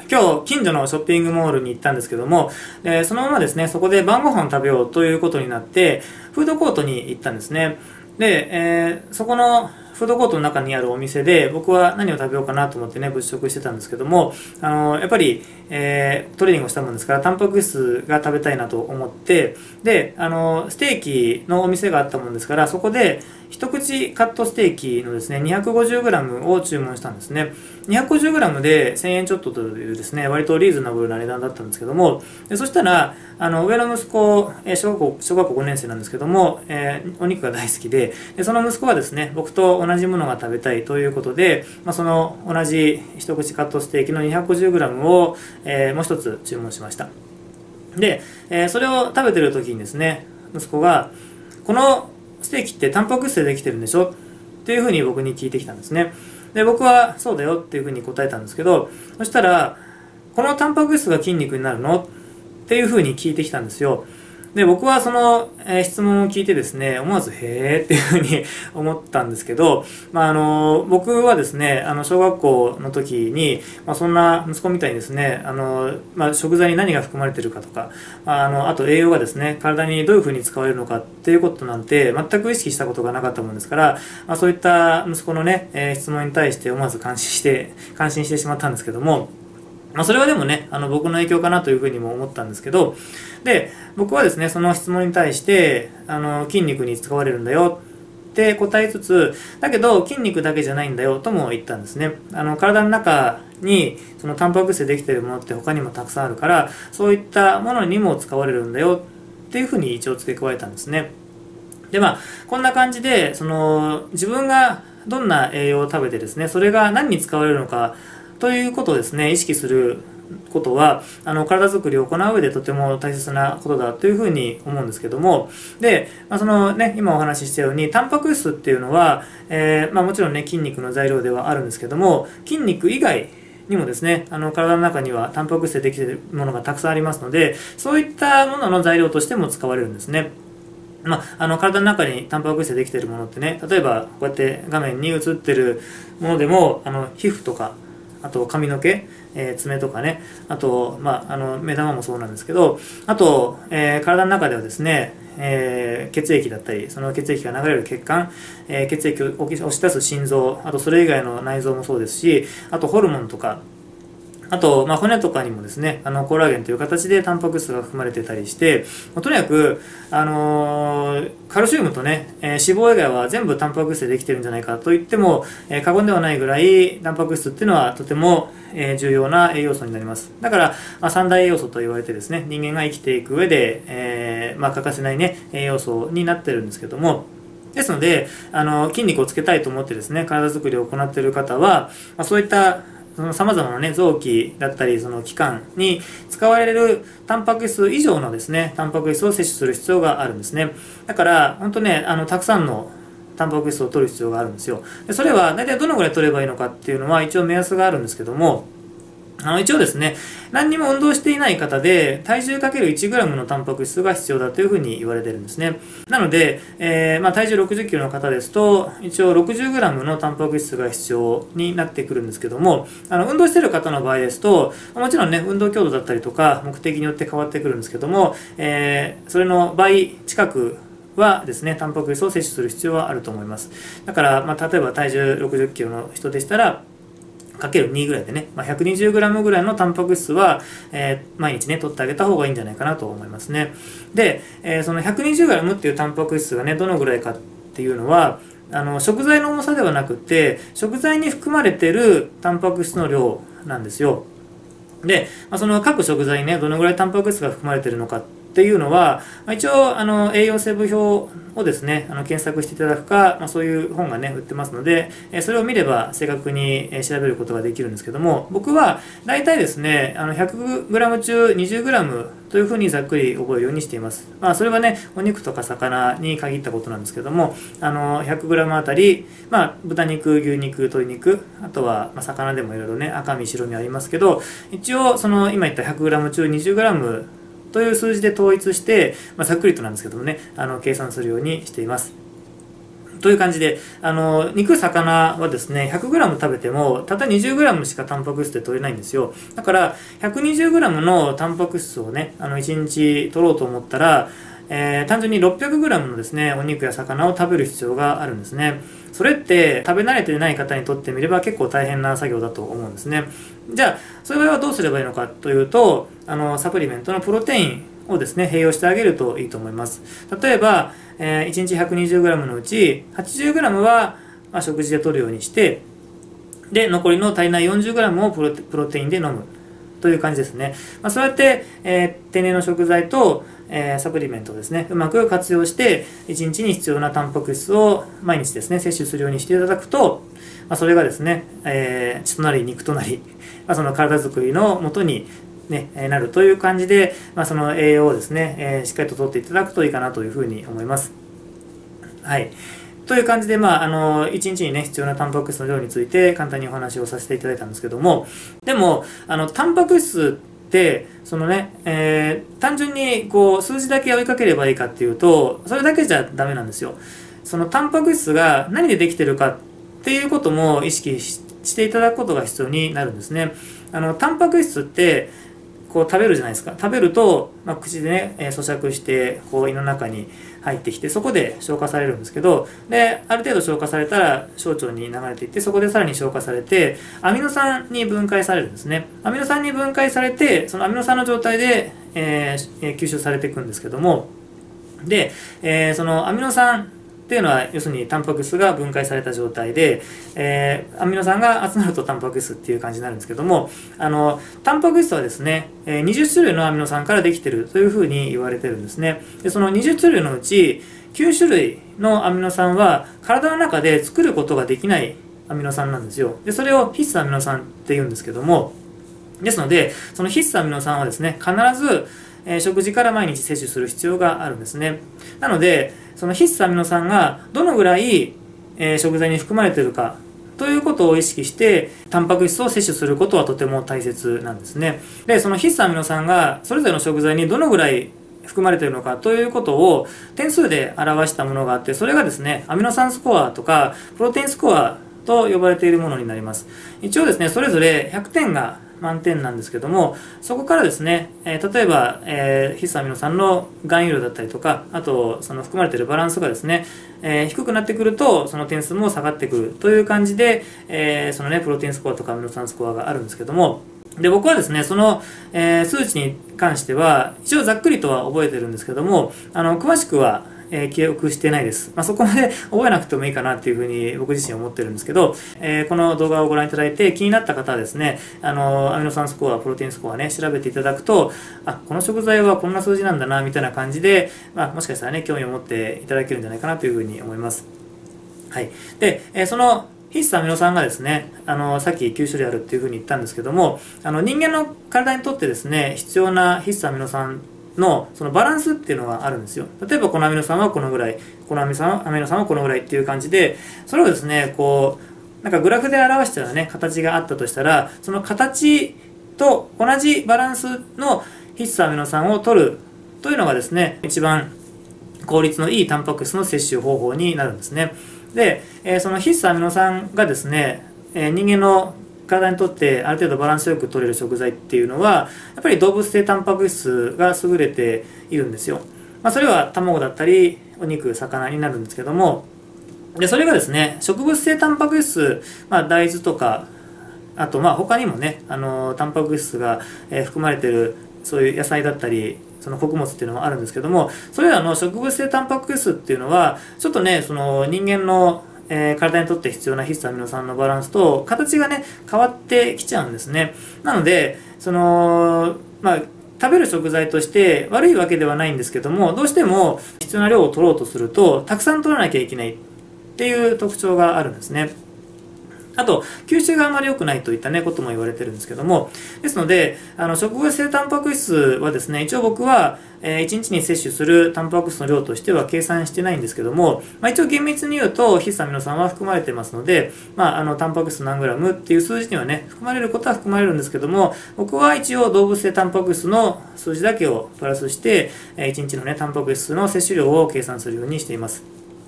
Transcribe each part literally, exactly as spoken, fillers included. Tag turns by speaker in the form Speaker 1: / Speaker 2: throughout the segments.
Speaker 1: 今日近所のショッピングモールに行ったんですけども、えー、そのままですね、そこで晩ご飯食べようということになって、フードコートに行ったんですね。で、えー、そこのフードコートの中にあるお店で僕は何を食べようかなと思ってね物色してたんですけども、あのやっぱり、えー、トレーニングをしたもんですからタンパク質が食べたいなと思って、であのステーキのお店があったもんですから、そこで一口カットステーキのですね にひゃくごじゅうグラム を注文したんですね。にひゃくごじゅうグラム でせんえんちょっとというですね割とリーズナブルな値段だったんですけども、でそしたらあの上の息子、えー、小学校小学校ごねん生なんですけども、えー、お肉が大好きで、でその息子はですね僕と同じものが食べたいということで、まあ、その同じ一口カットステーキの にひゃくごじゅうグラム を、えー、もう一つ注文しました。で、えー、それを食べてる時にですね息子がこのステーキってタンパク質でできてるんでしょっていうふうに僕に聞いてきたんですね。で僕はそうだよっていうふうに答えたんですけど、そしたらこのタンパク質が筋肉になるのっていうふうに聞いてきたんですよ。で僕はその、えー、質問を聞いてですね思わずへーっていうふうに思ったんですけど、まあ、あの僕はですねあの小学校の時に、まあ、そんな息子みたいにですねあの、まあ、食材に何が含まれているかとか、あのあと栄養がですね体にどういうふうに使われるのかっていうことなんて全く意識したことがなかったもんですから、まあ、そういった息子のね、えー、質問に対して思わず感心して感心してしまったんですけども、まあ、それはでもねあの僕の影響かなというふうにも思ったんですけど、で僕はですねその質問に対してあの筋肉に使われるんだよって答えつつ、だけど筋肉だけじゃないんだよとも言ったんですね。あの体の中にそのタンパク質でできているものって他にもたくさんあるから、そういったものにも使われるんだよっていうふうに一応付け加えたんですね。でまあこんな感じでその自分がどんな栄養を食べてですねそれが何に使われるのかということをですね意識することはあの体づくりを行う上でとても大切なことだというふうに思うんですけども、で、まあ、そのね今お話ししたようにタンパク質っていうのは、えーまあ、もちろんね筋肉の材料ではあるんですけども、筋肉以外にもですねあの体の中にはタンパク質でできているものがたくさんありますので、そういったものの材料としても使われるんですね。まあ、あの体の中にタンパク質でできているものってね、例えばこうやって画面に映ってるものでもあの皮膚とか、あと髪の毛、えー、爪とかね、あと、まあ、あの目玉もそうなんですけど、あと、えー、体の中ではですね、えー、血液だったり、その血液が流れる血管、えー、血液を押し出す心臓、あとそれ以外の内臓もそうですし、あとホルモンとか、あと、まあ、骨とかにもですね、あのコラーゲンという形でタンパク質が含まれてたりして、とにかく、あのー、カルシウムとね、えー、脂肪以外は全部タンパク質でできてるんじゃないかと言っても、えー、過言ではないぐらいタンパク質っていうのはとても、えー、重要な栄養素になります。だから、まあ、三大栄養素と言われてですね、人間が生きていく上で、えーまあ、欠かせないね栄養素になってるんですけども、ですのであの筋肉をつけたいと思ってですね体作りを行っている方は、まあ、そういったさまざまな、ね、臓器だったりその器官に使われるタンパク質以上のですねタンパク質を摂取する必要があるんですね。だから本当ねあのたくさんのタンパク質を取る必要があるんですよ。でそれは大体どのぐらい取ればいいのかっていうのは一応目安があるんですけども、あの一応ですね何にも運動していない方で体重 かけるいちグラム のタンパク質が必要だというふうに言われてるんですね。なので、えーまあ、体重ろくじゅっキロの方ですと一応 ろくじゅうグラム のタンパク質が必要になってくるんですけども、あの運動している方の場合ですともちろんね運動強度だったりとか目的によって変わってくるんですけども、えー、それの倍近くはですねタンパク質を摂取する必要はあると思います。だから、まあ、例えば体重ろくじゅっキロの人でしたらかけるにぐらいでね、まあ、ひゃくにじゅうグラム ぐらいのタンパク質は、えー、毎日ね取ってあげた方がいいんじゃないかなと思いますね。で、えー、その ひゃくにじゅうグラム っていうタンパク質がねどのぐらいかっていうのはあの食材の重さではなくて食材に含まれているタンパク質の量なんですよ。で、まあ、その各食材にねどのぐらいタンパク質が含まれているのかっていうのは、まあ、一応あの栄養成分表をですねあの検索していただくか、まあ、そういう本がね売ってますので、えそれを見れば正確に調べることができるんですけども、僕は大体ですねあの ひゃくグラム 中 にじゅうグラム というふうにざっくり覚えるようにしています。まあそれはねお肉とか魚に限ったことなんですけども、あの ひゃくグラム あたり、まあ、豚肉、牛肉、鶏肉、あとはまあ魚でもいろいろね赤身白身ありますけど、一応その今言った ひゃくグラム 中 にじゅうグラムという数字で統一して、まあ、ざっくりとなんですけどもねあの計算するようにしています。 という感じで、あの、肉、魚はですね、ひゃくグラム 食べても、たった にじゅうグラム しかタンパク質って取れないんですよ。だから、ひゃくにじゅうグラム のタンパク質をね、あの、いちにち取ろうと思ったら、えー、単純に ろっぴゃくグラム のですね、お肉や魚を食べる必要があるんですね。それって、食べ慣れていない方にとってみれば結構大変な作業だと思うんですね。じゃあ、そういう場合はどうすればいいのかというと、あの、サプリメントのプロテインをですね、併用してあげるといいと思います。例えば、えー、いちにち ひゃくにじゅうグラム のうち はちじゅうグラム は、まあ、食事で摂るようにして、で、残りの足りない よんじゅうグラム をプロテ、プロテインで飲むという感じですね。まあ、そうやって、えー、天然の食材と、えー、サプリメントをですね、うまく活用して、いちにちに必要なタンパク質を毎日ですね、摂取するようにしていただくと、まあ、それがですね、えー、血となり肉となり、まあ、その体づくりのもとに、ね、なるという感じで、まあ、その栄養をですね、えー、しっかりと取っていただくといいかなというふうに思います。はい。という感じで、まあ、あの、いちにちにね、必要なタンパク質の量について簡単にお話をさせていただいたんですけども、でも、あの、タンパク質って、そのね、えー、単純にこう、数字だけ追いかければいいかっていうと、それだけじゃダメなんですよ。そのタンパク質が何でできてるかっていうことも意識し、していただくことが必要になるんですね。あの、タンパク質って、こう食べるじゃないですか。食べると、まあ、口でね、えー、咀嚼して、こう胃の中に入ってきて、そこで消化されるんですけど、で、ある程度消化されたら小腸に流れていって、そこでさらに消化されて、アミノ酸に分解されるんですね。アミノ酸に分解されて、そのアミノ酸の状態で、えー、吸収されていくんですけども、で、えー、そのアミノ酸っていうのは要するにタンパク質が分解された状態で、えー、アミノ酸が集まるとタンパク質っていう感じになるんですけども、あのタンパク質はですね、えー、にじゅっしゅるいのアミノ酸からできているというふうに言われてるんですね。でそのにじゅっしゅるいのうちきゅうしゅるいのアミノ酸は体の中で作ることができないアミノ酸なんですよ。でそれを必須アミノ酸って言うんですけども、ですのでその必須アミノ酸はですね、必ずえ食事から毎日摂取する必要があるんですね。なので、その必須アミノ酸がどのぐらい、えー、食材に含まれているかということを意識して、タンパク質を摂取することはとても大切なんですね。で、その必須アミノ酸がそれぞれの食材にどのぐらい含まれているのかということを点数で表したものがあって、それがですね、アミノ酸スコアとかプロテインスコアと呼ばれているものになります。一応ですね、それぞれひゃくてんが満点なんですけども、そこからですね、えー、例えば、えー、必須アミノ酸の含有量だったりとか、あとその含まれているバランスがですね、えー、低くなってくるとその点数も下がってくるという感じで、えー、そのねプロテインスコアとかアミノ酸スコアがあるんですけども、で僕はですねその、えー、数値に関しては一応ざっくりとは覚えてるんですけども、あの詳しくはえー、記憶してないです。まあ、そこまで覚えなくてもいいかなっていうふうに僕自身思ってるんですけど、えー、この動画をご覧いただいて気になった方はですね、あのアミノ酸スコア、プロテインスコアね、調べていただくと、あ、この食材はこんな数字なんだな、みたいな感じで、まあ、もしかしたらね、興味を持っていただけるんじゃないかなというふうに思います。はい。で、えー、その、必須アミノ酸がですね、あの、さっききゅうしゅるいあるっていうふうに言ったんですけども、あの、人間の体にとってですね、必要な必須アミノ酸のそのバランスっていうのがあるんですよ。例えばこのアミノ酸はこのぐらい、このアミノ酸はアミノ酸はこのぐらいっていう感じで、それをですね、こう、なんかグラフで表したらね、形があったとしたら、その形と同じバランスの必須アミノ酸を取るというのがですね、一番効率のいいタンパク質の摂取方法になるんですね。で、えー、その必須アミノ酸がですね、えー、人間の体にとってある程度バランスよく取れる食材っていうのはやっぱり動物性タンパク質が優れているんですよ。まあ、それは卵だったりお肉、魚になるんですけども、でそれがですね植物性タンパク質、まあ、大豆とかあとまあ他にもねあのタンパク質が、えー、含まれているそういう野菜だったりその穀物っていうのもあるんですけども、それらの植物性タンパク質っていうのはちょっとねその人間のえー、体にとって必要な必須アミノ酸のバランスと形がね変わってきちゃうんですね。なのでそのまあ食べる食材として悪いわけではないんですけども、どうしても必要な量を取ろうとするとたくさん取らなきゃいけないっていう特徴があるんですね。あと、吸収があまり良くないといったね、ことも言われてるんですけども、ですので、あの、植物性タンパク質はですね、一応僕は、えー、いちにちに摂取するタンパク質の量としては計算してないんですけども、まあ、一応厳密に言うと、必須アミノ酸は含まれてますので、まあ、あの、タンパク質何グラムっていう数字にはね、含まれることは含まれるんですけども、僕は一応動物性タンパク質の数字だけをプラスして、えー、いちにちのね、タンパク質の摂取量を計算するようにしています。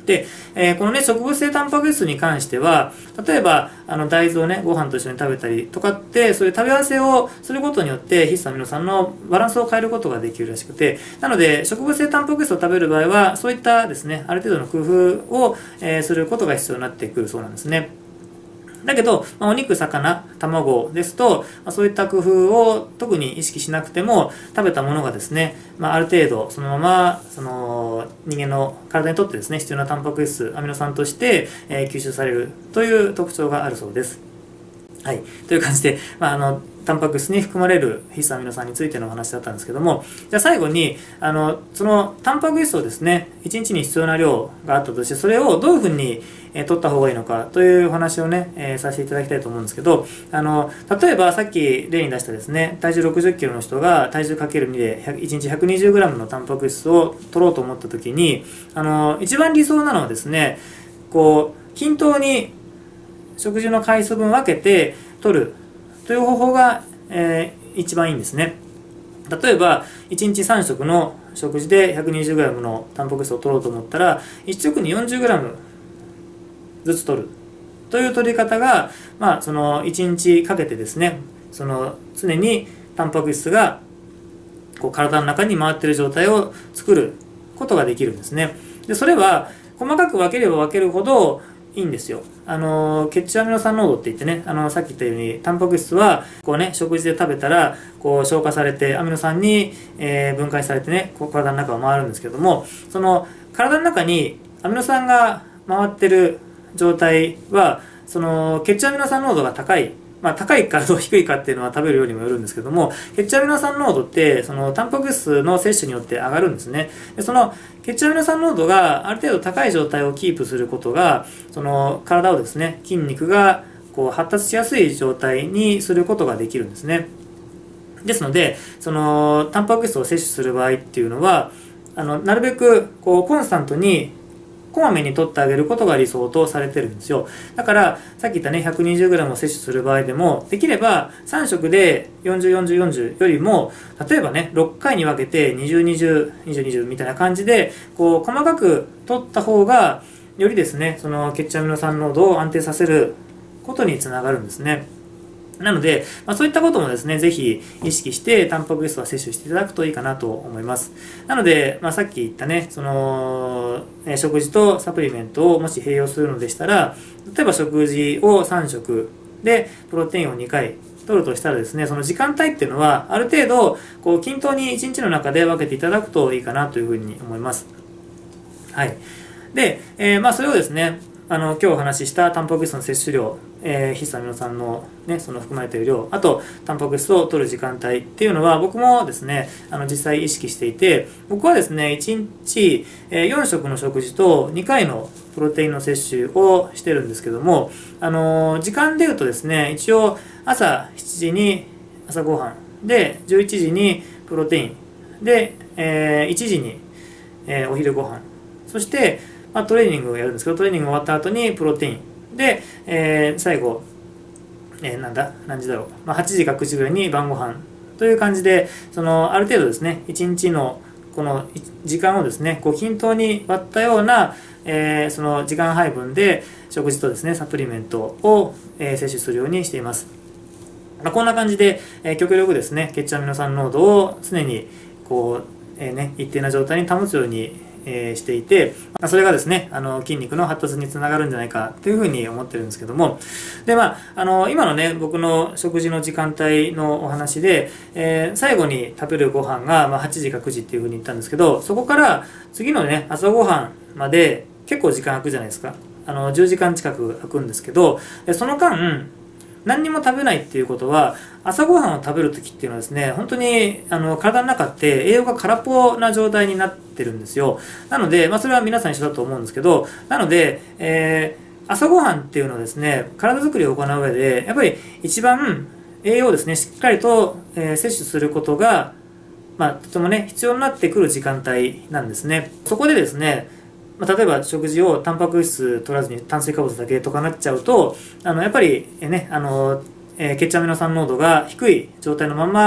Speaker 1: で、えー、このね、植物性タンパク質に関しては、例えば、あの、大豆をね、ご飯と一緒に食べたりとかって、そういう食べ合わせをすることによって、必須アミノ酸のバランスを変えることができるらしくて、なので、植物性タンパク質を食べる場合は、そういったですね、ある程度の工夫を、えー、することが必要になってくるそうなんですね。だけど、まあ、お肉、魚、卵ですと、まあ、そういった工夫を特に意識しなくても、食べたものがですね、まあ、ある程度そのままその人間の体にとってですね、必要なタンパク質、アミノ酸として、えー、吸収されるという特徴があるそうです。はい。という感じで、まあ、あの、タンパク質に含まれる必須アミノ酸についてのお話だったんですけども、じゃあ最後に、あの、そのタンパク質をですね、いちにちに必要な量があったとして、それをどういうふうに、えー、取った方がいいのかというお話をね、えー、させていただきたいと思うんですけど、あの、例えばさっき例に出したですね、体重ろくじゅっキロの人が体重 かけるに でいちにち ひゃくにじゅうグラム のタンパク質を取ろうと思ったときに、あの、一番理想なのはですね、こう、均等に食事の回数分分けて取るという方法が、えー、一番いいんですね。例えばいちにちさん食の食事で ひゃくにじゅうグラム のタンパク質を取ろうと思ったらいち食に よんじゅうグラム ずつ取るという取り方が、まあ、そのいちにちかけてですね、その常にタンパク質がこう体の中に回っている状態を作ることができるんですね。でそれは細かく分ければ分けるほどいいんですよ。あの血中アミノ酸濃度って言ってね、あのさっき言ったようにタンパク質はこうね、食事で食べたらこう消化されてアミノ酸に、えー、分解されてね、こう体の中を回るんですけども、その体の中にアミノ酸が回ってる状態はその血中アミノ酸濃度が高い、まあ、高いかどう低いかっていうのは食べる量にもよるんですけども、血中アミノ酸濃度ってそのタンパク質の摂取によって上がるんですね。でその血中アミノ酸濃度がある程度高い状態をキープすることが、その体をですね、筋肉がこう発達しやすい状態にすることができるんですね。ですので、そのタンパク質を摂取する場合っていうのは、あのなるべくこうコンスタントにこまめに取ってあげることが理想とされてるんですよ。だからさっき言ったね ひゃくにじゅうグラム を摂取する場合でも、できればさん食でよんじゅう、よんじゅう、よんじゅうよりも、例えばねろっかいに分けてにじゅう、にじゅう、にじゅう、にじゅうみたいな感じでこう細かく取った方がよりですね、その血中アミノ酸濃度を安定させることにつながるんですね。なので、まあ、そういったこともですね、ぜひ意識してタンパク質は摂取していただくといいかなと思います。なので、まあ、さっき言ったね、その、えー、食事とサプリメントをもし併用するのでしたら、例えば食事をさん食でプロテインをにかい取るとしたらですね、その時間帯っていうのはある程度こう均等にいちにちの中で分けていただくといいかなというふうに思います。はい。で、えー、まあそれをですね、あの今日お話ししたタンパク質の摂取量、えー、必須アミノ酸の、ね、その含まれている量、あとタンパク質を取る時間帯っていうのは僕もですね、あの実際意識していて、僕はですねいちにちよん食の食事とにかいのプロテインの摂取をしてるんですけども、あの時間でいうとですね、一応朝しちじに朝ごはんで、じゅういちじにプロテインで、えー、いちじに、えー、お昼ご飯、そしてまあ、トレーニングをやるんですけど、トレーニングが終わった後にプロテインで、えー、最後、えー、なんだ何時だろう、まあ、はちじかくじぐらいに晩ご飯という感じで、そのある程度ですね、いちにちのこの時間をですね、こう均等に割ったような、えー、その時間配分で食事とですね、サプリメントを、えー、摂取するようにしています。まあ、こんな感じで、えー、極力ですね、血中アミノ酸濃度を常にこう、えーね、一定な状態に保つようにえー、していて、それがですね、あの筋肉の発達につながるんじゃないかというふうに思ってるんですけども、でまあ、あの今のね僕の食事の時間帯のお話で、えー、最後に食べるご飯が、まあ、はちじかくじっていうふうに言ったんですけど、そこから次のね朝ごはんまで結構時間空くじゃないですか。あのじゅうじかん近く空くんですけど、その間何にも食べないっていうことは、朝ごはんを食べるときっていうのはですね、本当にあの体の中って栄養が空っぽな状態になってるんですよ。なので、まあ、それは皆さん一緒だと思うんですけど、なので、えー、朝ごはんっていうのはですね、体作りを行う上で、やっぱり一番栄養をですね、しっかりと、えー、摂取することが、まあ、とてもね、必要になってくる時間帯なんですね。そこでですね、例えば食事をタンパク質取らずに炭水化物だけとかなっちゃうと、あのやっぱりね、あの、えー、血中アミノ酸濃度が低い状態のまま、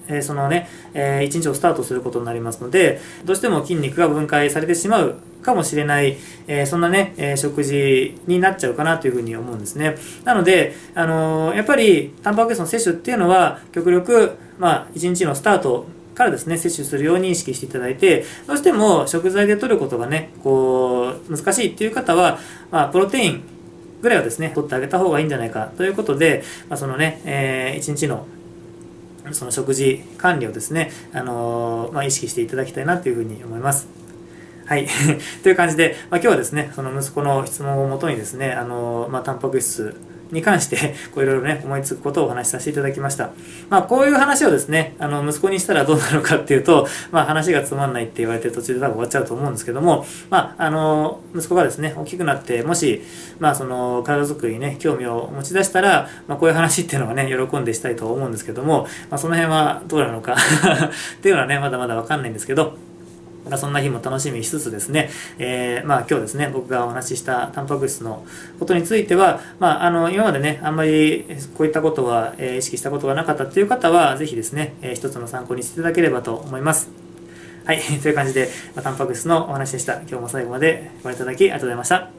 Speaker 1: えー、そのね、えー、一日をスタートすることになりますので、どうしても筋肉が分解されてしまうかもしれない、えー、そんなね、えー、食事になっちゃうかなというふうに思うんですね。なので、あのー、やっぱりタンパク質の摂取っていうのは極力、まあ、一日のスタートからですね、摂取するように意識していただいて、どうしても食材で摂ることがね、こう難しいっていう方は、まあ、プロテインぐらいはですね、取ってあげた方がいいんじゃないかということで、まあ、そのね、えー、一日のその食事管理をですね、あのーまあ、意識していただきたいなというふうに思います。はい。という感じで、まあ、今日はですね、その息子の質問をもとにですね、あのーまあ、タンパク質に関して、こういろいろね、思いつくことをお話しさせていただきました。まあ、こういう話をですね、あの、息子にしたらどうなるかっていうと、まあ、話がつまんないって言われて途中で多分終わっちゃうと思うんですけども、まあ、あの、息子がですね、大きくなって、もし、まあ、その、体作りにね、興味を持ち出したら、まあ、こういう話っていうのはね、喜んでしたいと思うんですけども、まあ、その辺はどうなのかっていうのはね、まだまだわかんないんですけど、そんな日も楽しみにしつつですね、えー、まあ今日ですね、僕がお話ししたタンパク質のことについては、まああの、今までね、あんまりこういったことは、えー、意識したことがなかったという方は、ぜひですね、えー、一つの参考にしていただければと思います。はい、という感じで、まあ、タンパク質のお話でした。今日も最後までご覧いただきありがとうございました。